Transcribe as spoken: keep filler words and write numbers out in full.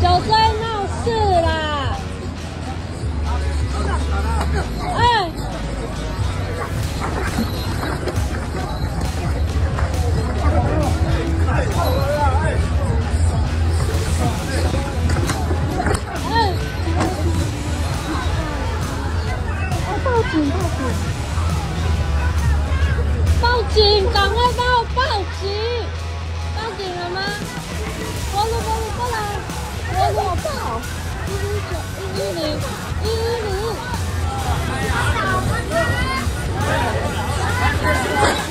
有在闹事啦！哎！哎！报警！报警！报警！赶快帮我报警！报警了吗？波鲁波鲁过来！波鲁我报！一一九一一零一一零。